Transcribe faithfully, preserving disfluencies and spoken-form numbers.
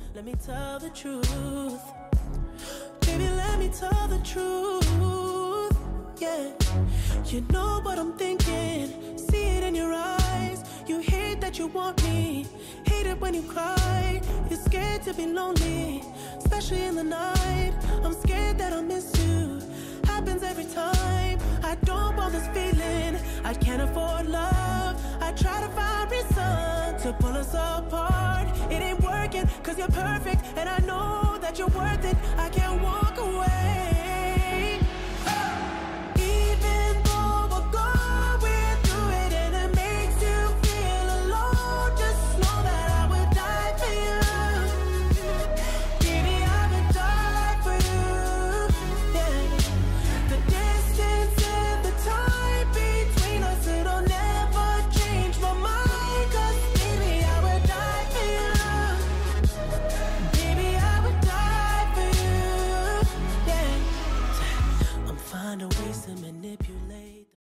let me tell the truth. Baby, let me tell the truth. Yeah, you know what I'm thinking. See it in your eyes. You hate that you want me. Hate it when you cry. You're scared to be lonely, especially in the night. I'm scared that I'll miss you. Happens every time. I don't want this feeling. I can't afford love. I try to find reason to pull us apart. It ain't working, cause you're perfect, and I know that you're worth it. I can't walk away. Even though we're going through it and it makes you feel alone, just know that I would die for you. Baby, I would die for you. Yeah. The distance and the time between us, it'll never change my mind. Cause baby, I would die for you. Baby, I would die for you. Yeah. I'm finding ways to manipulate